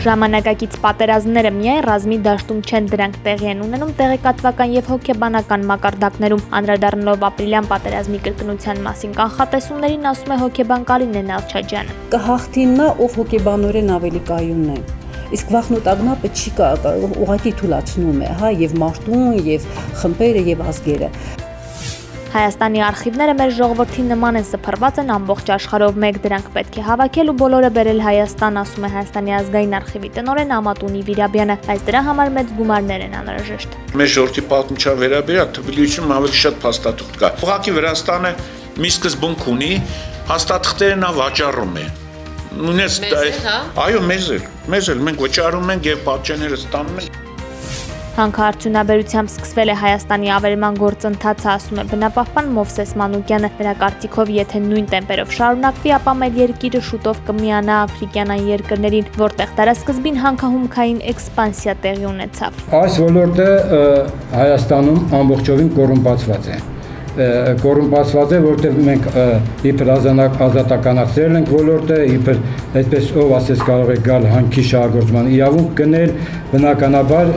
Ժամանակակից պատերազմները միայն ռազմի դաշտում չեն, դրանք տեղի են ունենում տեղեկատվական եւ հոգեբանական մակարդակներում։ Անդրադառնալով ապրիլյան պատերազմի կրկնության մասին կանխատեսումներին, ասում է հոգեբան Կարինե Նալչաջյանը։ Կհաղթիննա, ով հոգեբանորեն ավելի կայունն է։ Իսկ վախնոտագնապը չի ուղղակի թուլացնում է, հա, եւ մարդուն, եւ խմբերը, եւ ազգերը։ Հայաստանի արխիվները մեր ժողովրդի նման են, սփռված են ամբողջ աշխարհով մեկ, դրանք պետք է հավաքել ու բոլորը բերել Հայաստան, ասում է Հայաստանի ազգային արխիվի տնօրեն Ամատունի Վիրաբյանը, բայց դրա համար մեծ գումարներ են անհրաժեշտ։ Մեր ժողովրդի պատմության վերաբերյալ թվայինությունում ավելի շատ փաստաթուղթ կա։ Ուղղակի Վրաստանը մի սկզբունք ունի, փաստաթղթերը նա վաճառում է։ Այո, մեզ էլ մենք վճարում ենք եւ պատճենները ստանում ենք։ Հանքարդյունաբերությամբ սկսվել է Հայաստանի ավերման գործընթացը, ասում է բնապահպան Մովսես Մանուկյանը։ Նրա կարծիքով, եթե նույն տեմպերով շարունակվի, ապա մեր երկիրը շուտով կմիանա աֆրիկյանային երկրներին, որտեղ դարասկզբին հանքահումքային էքսպանսիա տեղի ունեցավ։ Այս ոլորտը Հայաստանում ամբողջովին կոռումպացված է։ Կոռումպացված է, որտեղ մենք իբր ազատականացրել ենք ոլորտը, իբր այդպես ով ասես կարող է գալ հանքի շահագործման իրավունք գնել, բնականաբար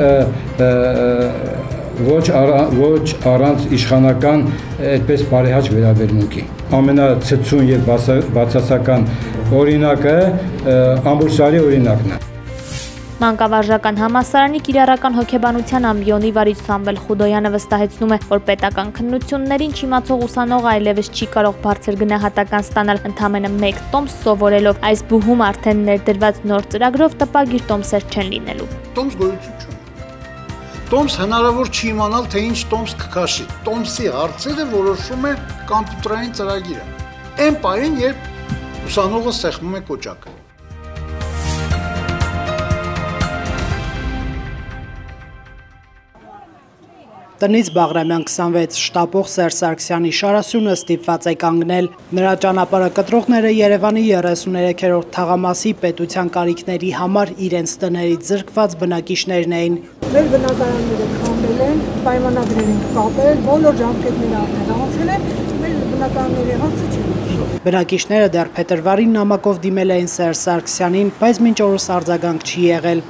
ոչ առանց իշխանական այդպես բարեհաճ վերաբերմունքի։ Ամենացցուն եւ բացասական օրինակը Ամբուրսարի օրինակն է։ Մանկավարժական համալսարանի կիրառական հոգեբանության ամբիոնի վարիչ Սամվել Խուդոյանը վստահեցնում է, որ պետական քննություններին չիմացող ուսանողը այլևս չի կարող բարձր գնահատական ստանալ ընդամենը 1 տոմս սովորելով։ Այս բուհում արդեն ներդրված նոր ծրագրով տպագիր տոմսեր չեն լինելու։ Տոմս գոյություն չունի։ Տոմս հնարավոր չի իմանալ, թե ինչ տոմս կքաշի։ Տոմսի հարցերը որոշում է կոմպյուտերային ծրագիրը։ Այն պահին, երբ ուսանողը սեղմում է կոճակը։ Տնից Բաղրամյան 26 շտապող Սերժ Սարգսյանի շարասյունը ստիպված է կանգնել։ Նրա ճանապարհը կտրողները Երևանի 33-րդ թաղամասի պետության կարիքների համար իրենց տներից զրկված բնակիչներն էին։ Մեր բնակարանները քամվել են, պայմանագրեր են կապել, բոլոր ժամկետները անցել են, մեր բնակարանների հարցը չի լուծվում։ Բնակիչները դեռ փետրվարին նամակով դիմել էին Սերժ Սարգսյանին, բայց մինչ օրս արձագանք չի եղել։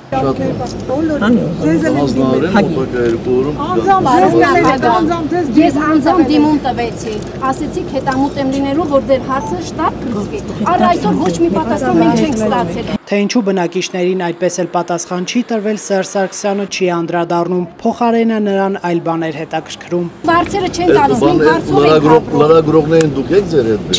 Ես անձամբ դիմում տվեցի, ասեցիք հետամուտ եմ լինելու, որ ձեր հարցը շտապ լուծվի։ Առ այսօր ոչ մի պատասխան մենք չենք ստացել։ Թե ինչու բնակիչներին այդպես էլ պատասխան չի տրվել, Սերժ Սարգսյանը չի անդրադառնում, փոխարենը նրան այլ բաներ հետաքրքրում։ Բարձերը չեն տալիս, մենք հարցով ենք ապրում։ Լրագրողներին դուք եք ձեր հետ։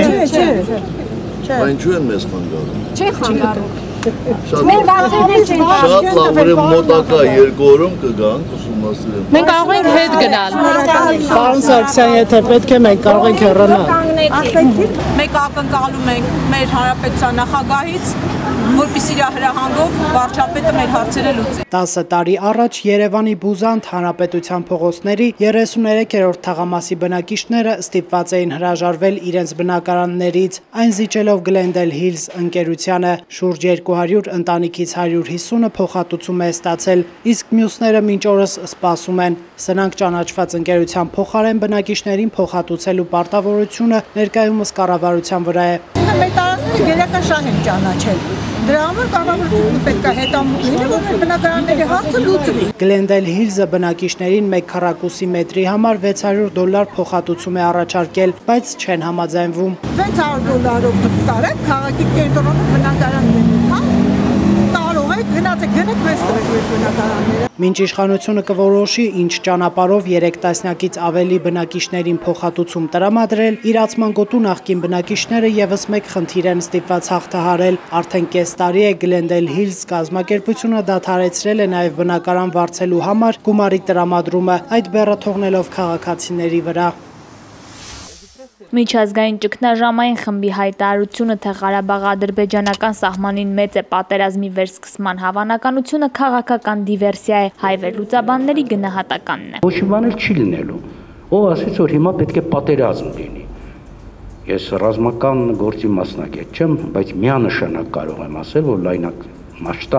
Չէ։ Բայց ինչու են մեզ խանգարում։ Չէ խանգարում։ Մեր բարձերներ չեն տալիս։ Շատ լավ, ուրեմն մոտակա 2 օրում կգանք ուսումնասիրել։ Մենք կարող ենք հետ գնալ։ Պարոն Սարգսյան, եթե պետք է մենք կարող ենք հեռանալ։ Մենք ակնկալում ենք մեր հանրապետության նախագահից, որպեսզի իր հրահանգով վարչապետը մեր հարցերը լուծի։ 10 տարի առաջ Երևանի Բուզանդ հանրապետության փողոցների 33-րդ թաղամասի բնակիչները ստիպված էին հրաժարվել իրենց բնակարաններից, այն զիջելով Glendale Hills ընկերությանը, շուրջ 200 ընտանիքից 150-ը փոխհատուցում է ստացել, իսկ մյուսները մինչ օրս սպասում են։ Սրանք ճանաչված ընկերության փոխարեն բնակիչներին փոխհատուցելու պարտավորությունը ներկայումս կառավարության վրա է։ Մեր տարածքները գերական շահ են ճանաչել։ Դրա համար կառավարությունը պետք է հետամուտ լինի, որ մեր բնակարանների հարցը լուծվի։ Glendale Hills-ը բնակիչներին 1 քառակուսի մետրի համար $600 փոխհատուցում է առաջարկել, բայց չեն համաձայնվում։ $600 դուք տարեք, քաղաքի կենտրոնում բնակարաններ, հա? Կարող եք գնացեք, գնեք մեզ տվեք մեր բնակարանները։ Մինչ իշխանությունը կորոշի ինչ ճանապարհով 3 տասնյակից ավելի բնակիչներին փոխհատուցում տրամադրել, իրացման գոտու նախկին բնակիչները եւս մեկ խնդիր են ստիպված հաղթահարել։ Արդեն կես տարի է Glendale Hills կազմակերպությունը դադարեցրել է նաեւ բնակարան վարձելու համար գումարի տրամադրումը, այդ բեռը թողնելով քաղաքացիների վրա։ Միջազգային ճգնաժամային խմբի հայտարարությունը, թե Ղարաբաղ-ադրբեջանական սահմանին մեծ է պատերազմի վերսկսման հավանականությունը քաղաքական դիվերսիա է, հայ վերլուծաբանների գնահատականն է։ Ոչ մի բան չի լինելու։ Ով ասեց, որ հիմա պետք է պատերազմ լինի։ Ես ռազմական գործի մասնակից չեմ, բայց միանշանակ կարող եմ ասել, որ լայնակ մասշտաբ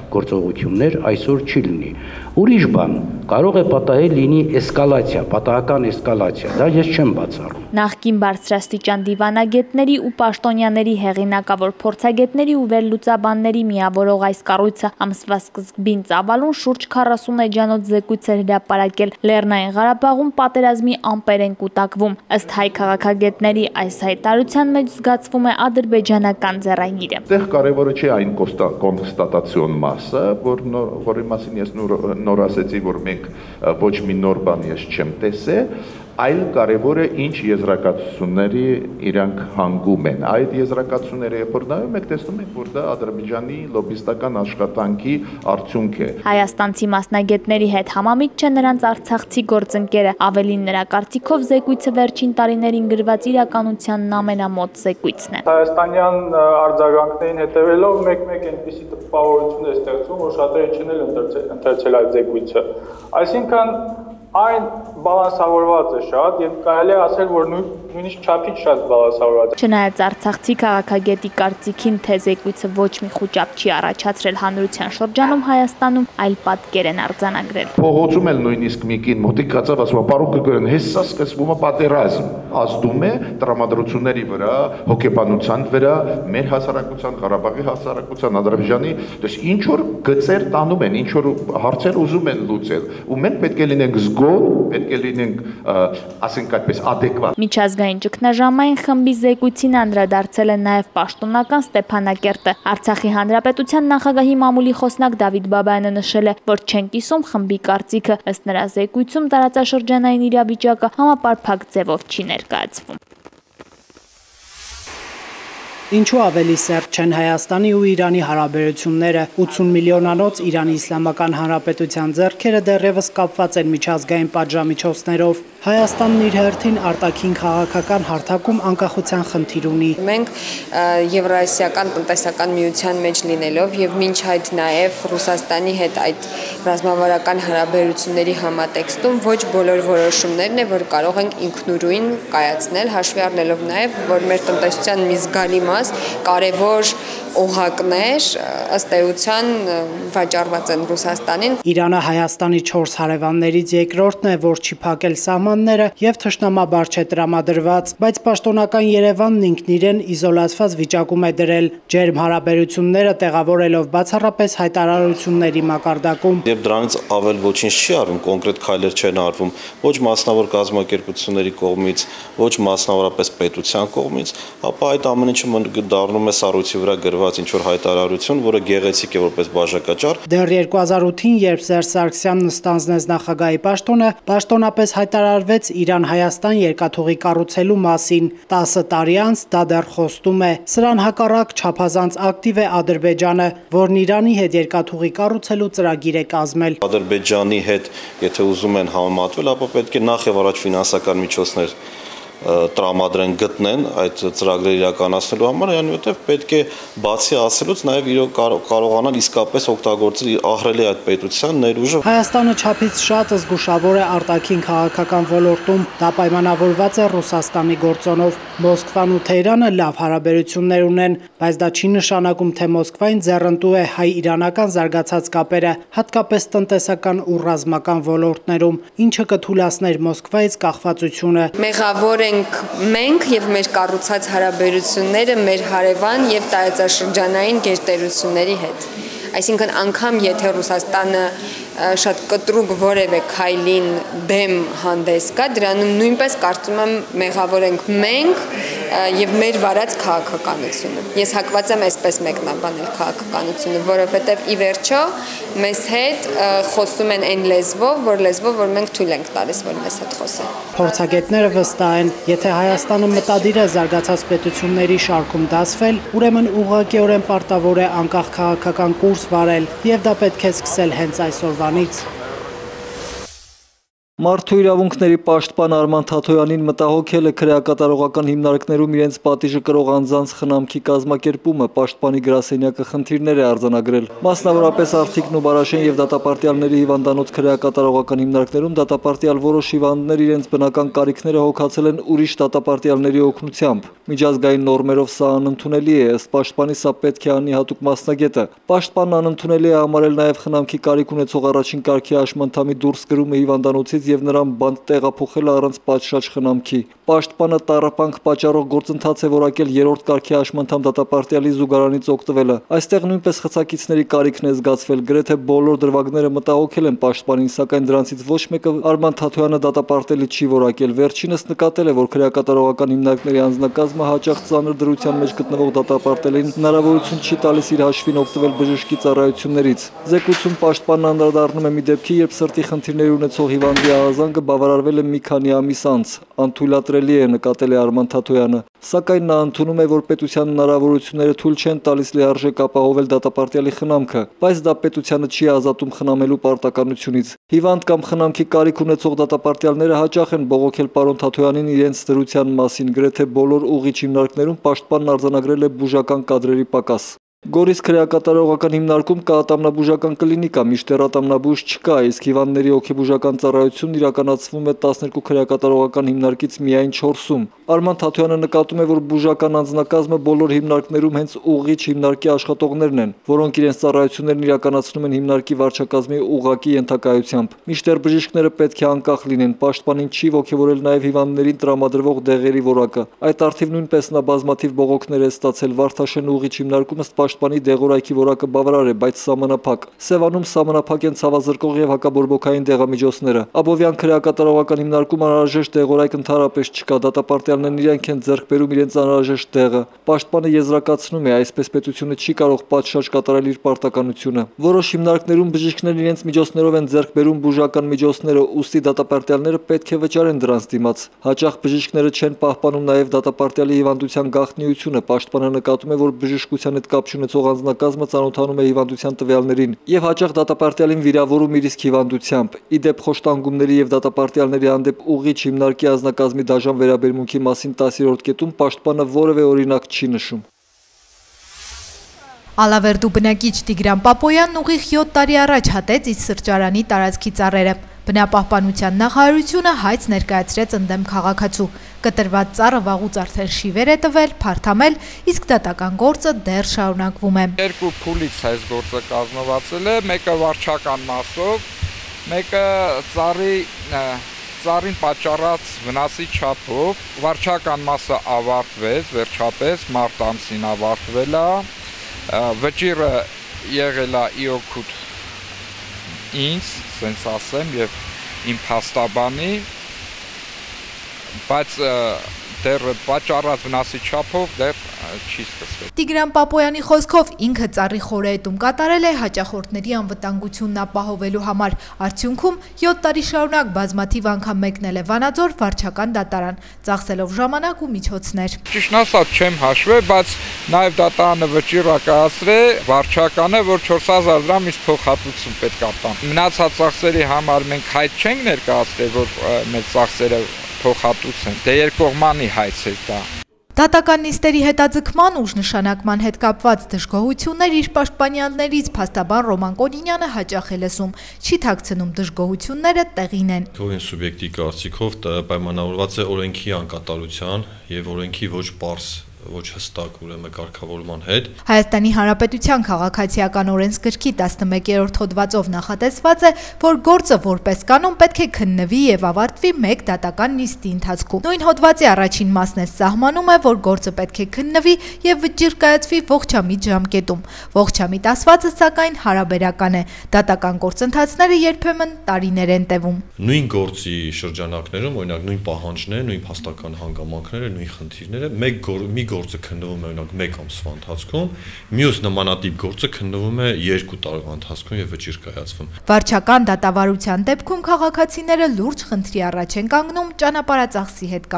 գործողություններ այսօր չի լինի։ Ուրիշ բան կարող է պատահել լինի էսկալացիա, պատահական էսկալացիա, դա ես չեմ բացառում։ Նախկին բարձրաստիճան դիվանագետների ու պաշտոնյաների հեղինակավոր փորձագետների ու վերլուծաբանների միավորող այս կառույցը ամսվա սկզբին ծավալուն շուրջ 40 էջանոց զեկույց էր հրապարակել Լեռնային Ղարաբաղում պատերազմի ամպեր են կուտակվում։ Ըստ հայ քաղաքագետների այս հայտարարության մեջ զգացվում է ադրբեջանական ձեռագիրը։ Այդտեղ կարևորը չի այն կոնստատացիոն մասը, որի մասին ես նոր ասեցի, որ մենք ոչ մի նոր բան ես չեմ տեսել, այլ կարևորը ինչ եզրակացությունների իրանք հանգում են։ Այդ եզրակացությունները երբ որ նայում եք, տեսնում եք, որ դա Ադրբեջանի լոբիստական աշխատանքի արդյունք է։ Հայաստանցի մասնագետների հետ համամիտ չէ նրանց արցախցի գործընկերը, ավելին նրա կարծիքով զեկույցը վերջին տարիներին գրված իրականությանն ամենամոտ զեկույցն է։ Հայաստանյան արձագանքներին հետևելով մեկ-մեկ այնպիսի տպավորություն է ստեղծվում, որ շատերը չեն ընթերցել այդ զեկույցը։ Այսինքն այն բալանսավորված է շատ եւ կարելի է ասել, որ նույնիսկ չափից շատ բալանսավորված է։ Չնայած արցախցի քաղաքագետի կարծիքին, թե զեկույցը ոչ մի խոճապ չի առաջացրել հանրության շրջանում Հայաստանում, այլ պատկեր են արձանագրել։ Փողոցում էլ նույնիսկ մի կին մոտիկ կացավ ասում, պարոն Գրիգորյան, հեսա սկսվում է պատերազմ, ազդում է տրամադրությունների վրա, հոգեբանության վրա, մեր հասարակության, Ղարաբաղի հասարակության, Ադրբեջանի, դες ինչ որ գծեր տանում են, ինչ որ հարցեր ուզում են լուծել, ու մենք պետք է լինենք պետք է լինենք, ասենք այդպես, ադեկվատ։ Միջազգային ճգնաժամային խմբի զեկույցին անդրադարձել է նաև պաշտոնական Ստեփանակերտը։ Արցախի հանրապետության նախագահի մամուլի խոսնակ Դավիթ Բաբայանը նշել է, որ չեն կիսում խմբի կարծիքը, ըստ նրա զեկույցում տարածաշրջանային իրավիճակը համապարփակ ձևով չի ներկայացվում։ Ինչու ավելի սերտ չեն Հայաստանի ու Իրանի հարաբերությունները, 80 միլիոնանոց Իրանի Իսլամական Հանրապետության ձեռքերը դեռևս կապված են միջազգային պատժամիջոցներով։ Հայաստանն իր հերթին արտաքին քաղաքական հարթակում անկախության խնդիր ունի։ Մենք Եվրասիական տնտեսական միության մեջ լինելով եւ մինչ այդ նաեւ Ռուսաստանի հետ այդ ռազմավարական հարաբերությունների համատեքստում ոչ բոլոր որոշումներն է, որ կարող ենք ինքնուրույն կայացնել, հաշվի առնելով նաեւ, որ մեր տնտեսության մի զգալի կարևոր օղակներ ըստ էության վաճառված են Ռուսաստանին։ Իրանը Հայաստանի 4 հարևաններից երկրորդն է, որ չի փակել սահմանները եւ թշնամաբար չէ տրամադրված, բայց պաշտոնական Երևանն ինքն իրեն իզոլացված վիճակում է դրել ջերմ հարաբերությունները տեղավորելով բացառապես հայտարարությունների մակարդակում։ Երբ դրանից ավել ոչինչ չի արվում, կոնկրետ քայլեր չեն արվում, ոչ մասնավոր կազմակերպությունների կողմից, ոչ մասնավորապես պետության կողմից, ապա այդ ամեն ինչը դառնում է սառույցի վրա գրված ինչ-որ հայտարարություն, որը գեղեցիկ է որպես բաժակաճառ։ Դեռ 2008-ին, երբ Սերժ Սարգսյանն ստանձնեց նախագահի պաշտոնը, պաշտոնապես հայտարարվեց Իրան-Հայաստան երկաթուղի կառուցելու մասին։ 10 տարի անց դա դեռ խոստում է։ Սրան հակառակ չափազանց ակտիվ է Ադրբեջանը, որն Իրանի հետ երկաթուղի կառուցելու ծրագիր է կազմել։ Ադրբեջանի հետ, եթե ուզում են համեմատվել, ապա պետք է նախ եւ առաջ ֆինանսական միջոցներ տրամադրեն գտնեն այդ ծրագրերը իրականացնելու համար, այնուհետև պետք է բացի ասելուց նաև կարողանալ իսկապես օգտագործել ահռելի այդ պետության ներուժը։ Հայաստանը չափից շատ զգուշավոր է արտաքին քաղաքական ոլորտում, դա պայմանավորված է Ռուսաստանի գործոնով։ Մոսկվան ու Թեհրանը լավ հարաբերություններ ունեն, բայց դա չի նշանակում, թե Մոսկվային ձեռնտու է հայ-իրանական զարգացած կապերը, հատկապես տնտեսական ու ռազմական ոլորտներում, ինչը կթույլատներ Մոսկվայից կախվածությունը։ Մեղավոր մենք եւ մեր կառուցած հարաբերությունները մեր հարևան եւ տարածաշրջանային գերտերությունների հետ։ Այսինքն անգամ եթե Ռուսաստանը շատ կտրուկ որևէ քայլին դեմ հանդես կա, դրանում նույնպես կարծում եմ մեղավոր ենք մենք եւ մեր վարած քաղաքականությունը։ Ես հակված եմ այսպես մեկնաբանել քաղաքականությունը, որովհետեւ ի վերջո մեզ հետ խոսում են այն լեզվով, որ մենք թույլ ենք տալիս, որ մեզ հետ խոսեն։ Փորձագետները վստահ են, եթե Հայաստանը մտադիր է զարգացած պետությունների շարքում դասվել, ուրեմն ուղղակիորեն պարտավոր է անկախ քաղաքական կուրս վարել, եւ դա պետք է սկսել հենց այսօրվանից։ Մարդու իրավունքների պաշտպան Արման Թաթոյանին մտահոգել է քրեակատարողական հիմնարկներում իրենց պատիժը կրող անձանց խնամքի կազմակերպումը, պաշտպանի գրասենյակը խնդիրներ է արձանագրել։ Մասնավորապես Արթիկն ու Բարաշեն եւ դատապարտյալների հիվանդանոց քրեակատարողական հիմնարկներում դատապարտյալ որոշ հիվանդներ իրենց բնական կարիքները հոգացել են ուրիշ դատապարտյալների օգնությամբ։ Միջազգային նորմերով սա անընդունելի է, ըստ պաշտպանի սա պետք է անի հատուկ մասնագետը։ Պաշտպանն անընդունելի է համարել նաեւ խնամքի կարիք ունեցող առաջին կարգի աշմանդամի դուրս գրումը հիվանդանոցից եւ նրան բանտ տեղափոխել առանց պատշաճ խնամքի։ Պաշտպանը տառապանք պատճառող գործընթաց է որակել երրորդ կարգի աշմանդամ դատապարտյալի զուգարանից օգտվելը։ Այստեղ նույնպես խցակիցների կարիքն է զգացվել, գրեթե բոլոր դրվագները մտահոգել են պաշտպանին, սակայն դրանցից ոչ մեկը Արման Թաթոյանը դատապարտելի չի որակել։ Վերջինս նկատել է, որ քրեակատարողական հիմնարկների անձնակազմը հաճախ ծանր դրության մեջ գտնվող դատապարտելին հնարավորություն չի տալիս իր հաշվին օգտվել բժշկի ծառայություններից։ Զեկույցում պաշտպանն անդրադառնում է մի դեպքի, երբ սրտի խնդիրներ ունեցող հիվանդի ահազանգը բավարարվել է մի քանի ամիս անց։ Անթույլատրելի է, նկատել է Արման Թաթոյանը։ Սակայն նա ընդունում է, որ պետության հնարավորությունները թույլ չեն տալիս լիարժեք ապահովել դատապարտյալի խնամքը, բայց դա պետությանը չի ազատում խնամելու պարտականությունից։ Հիվանդ կամ խնամքի կարիք ունեցող դատապարտյալները հաճախ են բողոքել պարոն Թաթոյանին իրենց դրության մասին, գրեթե բոլոր ուղիչ հիմնարկներում պաշտպանն արձանագրել է բուժական կադրերի պակաս։ Գորիս քրեակատարողական հիմնարկում կա ատամնաբուժական կլինիկա, մինչդեռ ատամնաբույժ չկա, իսկ հիվանդների հոգեբուժական ծառայությունն իրականացվում է 12 քրեակատարողական հիմնարկից միայն 4-ում։ Արման Թաթոյանը նկատում է, որ բուժական անձնակազմը բոլոր հիմնարկներում հենց ուղիչ հիմնարկի աշխատողներն են, որոնք իրենց ծառայություններն իրականացնում են հիմնարկի վարչակազմի ուղղակի ենթակայությամբ։ Մինչդեռ բժիշկները պետք է անկախ լինեն, պաշտպանին չի ոգևորել նաև հիվանդներին տրամադրվող դեղերի որակը։ Այդ առթիվ նույնպես նա բազմաթիվ բողոքներ է ստացել Վարդաշեն ուղիչ հիմնարկում ըստ պաշտպանի դեղորայքի որակը բավարար է, բայց սահմանափակ։ Սևանում սահմանափակ են ցավազրկող եւ հակաբորբոքային դեղամիջոցները։ Աբովյան քրեակատարողական հիմնարկում անհրաժեշտ դեղորայք ընդհանրապես չկա, դատապարտյալներն իրենք են ձեռք բերում իրենց անհրաժեշտ դեղը։ Պաշտպանը եզրակացնում է, այսպես պետությունը չի կարող պատշաճ կատարել իր պարտականությունը։ Որոշ հիմնարկներում բժիշկներն իրենց միջոցներով են ձեռք բերում բուժական միջոցները, ուստի դատապարտյալները պետք է վճարեն դրանց դիմաց։ Հաճախ բժիշկները չեն պահպանում նաեւ դատապարտյալի հիվանդության գաղտնիությունը։ Պաշտպանը նկատում է, որ բժշկության հետ կապ ունեցող անձնակազմը ծանոթանում է հիվանդության տվյալներին եւ հաճախ դատապարտյալին վիրավորում իր իսկ հիվանդությամբ։ Ի դեպ խոշտանգումների եւ դատապարտյալների հանդեպ ուղիչ հիմնարկի անձնակազմի դաժան վերաբերմունքի մասին 10-րդ կետում պաշտպանը որևէ օրինակ չի նշում։ Ալավերդու բնակիչ Տիգրան Պապոյանն ուղիղ 7 տարի առաջ հատեց իր սրճարանի տարածքի ծառերը։ Բնապահպանության նախարարությունը հայց ներկայացրեց ընդդեմ քաղաքացու։ Կտրված ծառը վաղուց արդեն շիվեր է տվել, փարթամել, իսկ դատական գործը դեռ շարունակվում է։ Երկու փուլից այս գործը կազմվածել է, մեկը վարչական մասով, մեկը ծառին պատճառած վնասի չափով։ Վարչական մասը ավարտվեց, վերջապես մարտ ամսին ավարտվել է, վճիռը եղել է իօքուտ ինձ, սենց ասեմ, եւ իմ փաստաբանի, բայց դեռ պատճառած վնասի չափով դեռ չի սկսվել։ Տիգրան Պապոյանի խոսքով ինքը ծառի խորհետում կատարել է հաճախորդների անվտանգությունն ապահովելու համար։ Արդյունքում 7 տարի շարունակ բազմաթիվ անգամ մեկնել է Վանաձոր վարչական դատարան, ծախսելով ժամանակ ու միջոցներ։ Ճիշտն ասած չեմ հաշվել, բայց նաև դատարանը վճիռ կայացրել վարչականը, որ 4000 դրամ ինձ փոխհատուցում պետք է տան։ Մնացած ծախսերի համար մենք հայտ չենք ներկայացրել, որ մեր ծախսերը փոխհատուցեն։ Դե երկկողմանի հայց է դա։ Դատական նիստերի հետաձգման ուժնշանակման հետ կապված դժգոհություններ իր պաշտպանյալներից փաստաբան Ռոման Կոնինյանը հաճախ է լսում, չի թաքցնում դժգոհությունները տեղին են։ Թողին սուբյեկտի կարծիքով պայմանավորված է օրենքի անկատարության եւ օրենքի ոչ պարզ ոչ հստակ ուրեմն կարգավորման հետ։ Հայաստանի Հանրապետության քաղաքացիական օրենսգրքի 11-րդ հոդվածով նախատեսված է, որ գործը որպես կանոն պետք է քննվի եւ ավարտվի մեկ դատական նիստի ընթացքում։ Նույն հոդվածի առաջին մասն է սահմանում է, որ գործը պետք է քննվի եւ վճիռ կայացվի ողջամիտ ժամկետում։ Ողջամիտ ասվածը սակայն հարաբերական է։ Դատական գործընթացները երբեմն տարիներ են տևում։ Նույն գործի շրջանակներում, օրինակ նույն պահանջները, նույն փաստական հանգամանքները, նույն խնդիրները մի գործը քննվում է օրինակ 1 ամսվա ընթացքում, մյուս նմանատիպ գործը քննվում է 2 տարվա ընթացքում եւ վճիռ կայացվում։ Վարչական դատավարության դեպքում քաղաքացիները լուրջ խնդրի առաջ են կանգնում ճանապարհածախսի հետ կապված։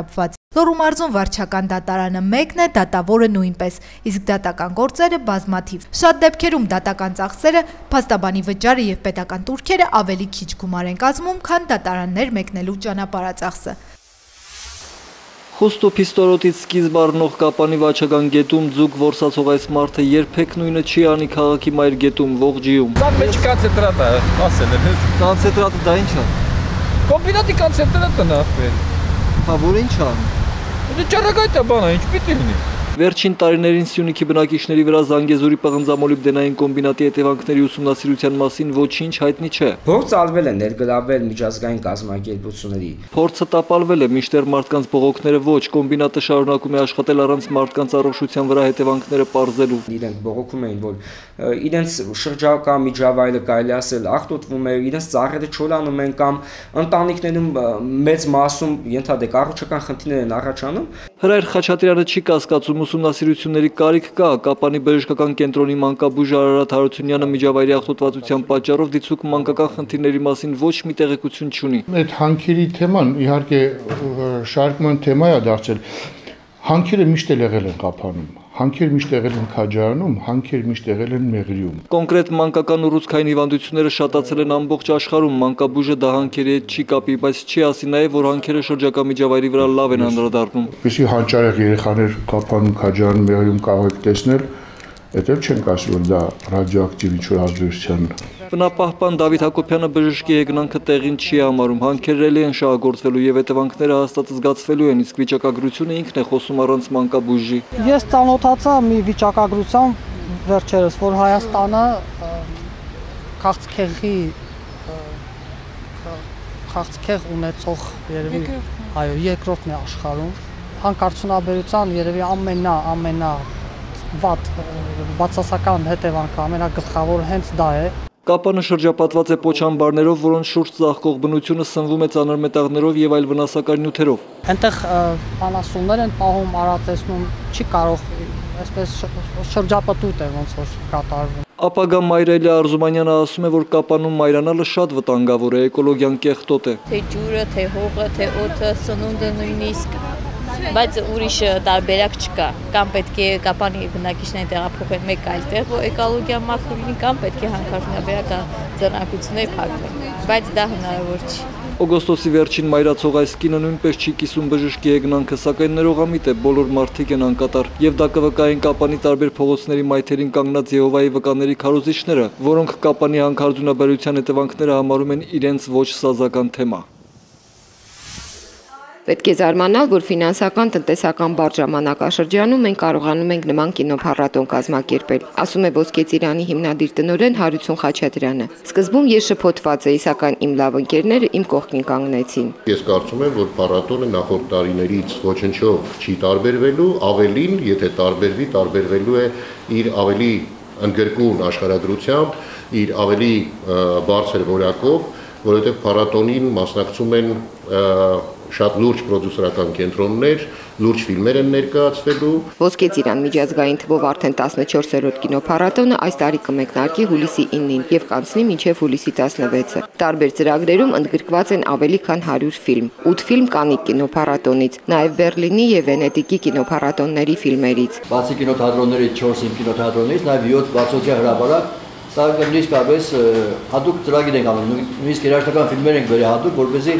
Լոռու մարզում վարչական դատարանը մեկն է, դատավորը նույնպես, իսկ դատական գործերը բազմաթիվ։ Շատ դեպքերում դատական ծախսերը, փաստաբանի վճարը եւ պետական տուրքերը ավելի քիչ գումար են կազմում, քան դատարաններ մեկնելու ճանապարհածախսը։ Խոստո Փիստորոտից սկիզբ առնող Կապանի վաճական գետում ձուկ որսացող այս մարդը երբեք նույնը չի անի քաղաքի մայր գետում Ողջիում։ Սա մեջ կոնցենտրատ է, ասել եմ։ Կոնցենտրատը դա ինչ է։ Կոմբինատի կոնցենտրատը նախվել։ Հա, որ ինչ է։ Դա ճարագայթ է բանը, ինչ պիտի լինի։ Վերջին տարիներին Սյունիքի բնակիչների վրա Զանգեզուրի պղնձամոլիբդենային կոմբինատի հետևանքների ուսումնասիրության մասին ոչինչ հայտնի չէ։ Փորձ արվել է ներգրավել միջազգային կազմակերպությունների։ Փորձը տապալվել է, մինչդեռ մարդկանց բողոքները ոչ, կոմբինատը շարունակում է աշխատել առանց մարդկանց առողջության վրա հետևանքները պարզելու։ Իրենք բողոքում էին, որ իրենց շրջակա միջավայրը կարելի ասել աղտոտվում է, իրենց ծառերը չորանում են կամ ընտանիքներում մեծ մասում ենթադրեք առողջական խնդիրներ են առաջանում։ Հրայր Խաչատրյանը չի կասկածում ուսումնասիրությունների կարիք կա, Կապանի բժշկական կենտրոնի մանկաբույժ Արարատ Հարությունյանը միջավայրի աղտոտվածության պատճառով դիցուկ մանկական խնդիրների մասին ոչ մի տեղեկություն չունի։ Այդ հանքերի թեման իհարկե շարժման թեմա է դարձել։ Հանքերը միշտ եղել են Կապանում, հանքեր միշտ եղել են Քաջարանում, հանքեր միշտ եղել են Մեղրիում։ Կոնկրետ մանկական ուռուցքային հիվանդությունները շատացել են ամբողջ աշխարհում, մանկաբույժը դա հանքերի հետ չի կապի, բայց չի ասի նաև, որ հանքերը շրջակա միջավայրի վրա լավ են անդրադառնում։ Ինչի հանճարեղ երեխաներ Կապանում, Քաջարանում, Մեղրիում կարող եք տեսնել, դա չենք ասում, որ դա ռադիոակտիվ ինչ-որ ազդեցություն։ Բնապահպան Դավիթ Հակոբյանը բժշկի հեգնանքը տեղին չի համարում, հանքերը ելի են շահագործվելու եւ հետևանքները հաստատ զգացվելու են, իսկ վիճակագրությունը ինքն է խոսում առանց մանկաբույժի։ Ես ծանոթացա մի վիճակագրության վերջերս, որ Հայաստանը քաղցկեղ ունեցող երևի երկրորդն է աշխարհում։ Հանքարդյունաբերության երևի ամենավատ բացասական հետևանքը, ամենագլխավորը հենց դա է։ Կապանը շրջապատված է պոչամբարներով, որոնց շուրջ ծաղկող բնությունը սնվում է ծանր մետաղներով եւ այլ վնասակար նյութերով։ Այնտեղ անասուններ են պահում, արածեցնում, չի կարող այսպես շրջապատույտ է ոնց որ կատարվում։ Ապագա Մայրելի Արզումանյանը ասում է, որ Կապանում մայրանալը շատ վտանգավոր է, էկոլոգիան կեղտոտ է։ Թե ջուրը, թե հողը, թե օդը, սնունդը նույնիսկ, բայց ուրիշ տարբերակ չկա, կամ պետք է Կապանի բնակիչներին տեղափոխեն մեկ այլ տեղ, որ էկոլոգիան մաքուր լինի, կամ պետք է հանքարդյունաբերական ձեռնարկություններ փակվեն, բայց դա հնարավոր չի։ Օգոստոսի վերջին մայրացող այս կինը նույնպես չի կիսում բժշկի հեգնանքը, սակայն ներողամիտ է, բոլոր մարդիկ են անկատար եւ դա կվկային Կապանի տարբեր փողոցների մայթերին կանգնած Եհովայի վկաների քարոզիչները, որոնք Կապանի հանքարդյունաբերության հետևանքները համարում են իրենց ոչ սազական թեմա։ Պետք է զարմանալ, որ ֆինանսական տնտեսական բարդ ժամանակաշրջանում մենք կարողանում ենք նման կինոփառատոն կազմակերպել, ասում է Ոսկե Ծիրանի հիմնադիր տնօրեն Հարություն Խաչատրյանը։ Սկզբում ես շփոթված էի, սակայն իմ լավ ընկերները իմ կողքին կանգնեցին։ Ես կարծում եմ, որ փառատոնը նախորդ տարիներից ոչնչով չի տարբերվելու, ավելին, եթե տարբերվի, տարբերվելու է իր ավելի ընդգրկուն աշխարհագրությամբ, իր ավելի բարձր որակով, որովհետև փառատոնին մասնակցում են շատ լուրջ պրոդյուսերական կենտրոններ, լուրջ ֆիլմեր են ներկայացվելու։ Ոսկե Ծիրան միջազգային թվով արդեն 14-րդ կինոփառատոնը այս տարի կմեկնարկի հուլիսի 9-ին եւ կանցնի մինչեւ հուլիսի 16-ը։ Տարբեր ծրագրերում ընդգրկված են ավելի քան 100 ֆիլմ, 8 ֆիլմ Կաննի կինոփառատոնից, նաեւ Բերլինի եւ Վենետիկի կինոփառատոնների ֆիլմերից։ Բացի կինոթատրոնների 4 կինոթատրոններից նաեւ 7 բացօթյա հրապարակ, սա նույնիսկ կարպես հատուկ ծրագիր ենք անում, նույնիսկ երաժշտական ֆիլմեր ենք բերել հատուկ, որպեսզի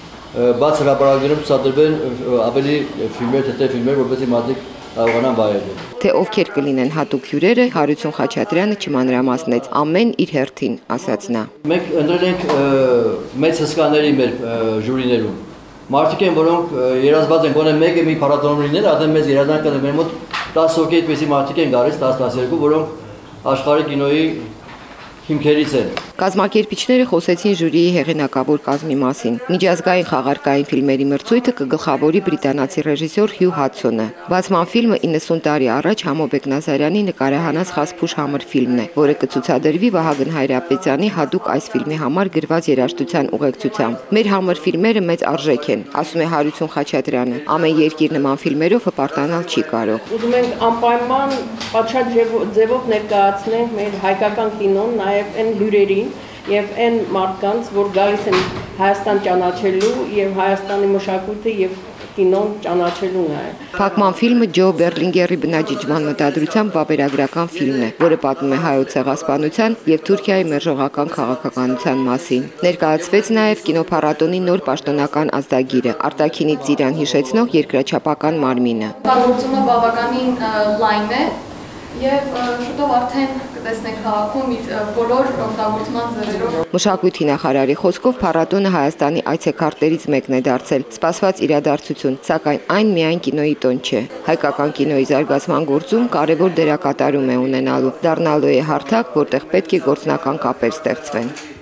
բաց հրապարակներում ցուցադրվեն ավելի ֆիլմեր, թե ֆիլմեր, որպեսզի մարդիկ կարողանան վայելել։ Թե ովքեր կլինեն հատուկ հյուրերը, Հարություն Խաչատրյանը չմանրամասնեց, ամեն իր հերթին, ասաց նա։ Մենք ընտրել ենք մեծ հսկաների մեր ժյուրիներում։ Մարդիկ են, որոնք երազված են, գոնե մեկը մի փառատոնում լինել, արդեն մեծ երազանք մեր մոտ 10 հոգի այդպեսի մարդիկ են գալիս, 10-12, որոնք աշխարհի կինոյի հիմքերից են։ Կազմակերպիչները խոսեցին ժյուրիի հեղինակավոր կազմի մասին։ Միջազգային խաղարկային ֆիլմերի մրցույթը կգլխավորի բրիտանացի ռեժիսոր Հյու Հադսոնը։ Բացման ֆիլմը 90 տարի առաջ Համոբեկ Նազարյանի նկարահանած Խասփուշ համր ֆիլմն է, որը կցուցադրվի Վահագն Հայրապետյանի հատուկ այս ֆիլմի համար գրված երաժշտության ուղեկցությամբ։ Մեր համր ֆիլմերը մեծ արժեք են, ասում է Հարություն Խաչատրյանը։ Ամեն երկիր նման ֆիլմերով հպարտանալ չի կարող։ Ուզում ենք անպայման պատշաճ ձևով ներկայացնենք մեր հայկական կինոն, նաև այն հյուրերին եւ այն մարդկանց, որ գալիս են Հայաստան ճանաչելու եւ Հայաստանի մշակույթը եւ կինոն ճանաչելուն է։ Փակման ֆիլմը Ջո Բերլինգերի բնաջիջման մտադրությամբ վավերագրական ֆիլմ է, որը պատմում է հայոց ցեղասպանության եւ Թուրքիայի մերժողական քաղաքականության մասին։ Ներկայացվեց նաեւ կինոփառատոնի նոր պաշտոնական ազդագիրը՝ արտաքինից ծիրան հիշեցնող երկրաչափական մարմինը։ Կառուցումը բավականին լայն է եւ շուտով արդեն կտեսնեք քաղաքում իր բոլոր օգտագործման ձևերով։ Մշակույթի նախարարի խոսքով փառատոնը Հայաստանի այցեքարտերից մեկն է դարձել, սպասված իրադարձություն, սակայն այն միայն կինոյի տոն չէ։ Հայկական կինոյի զարգացման գործում կարևոր դերակատարում է ունենալու, դառնալու է հարթակ, որտեղ պետք է գործնական կապեր ստեղծվեն։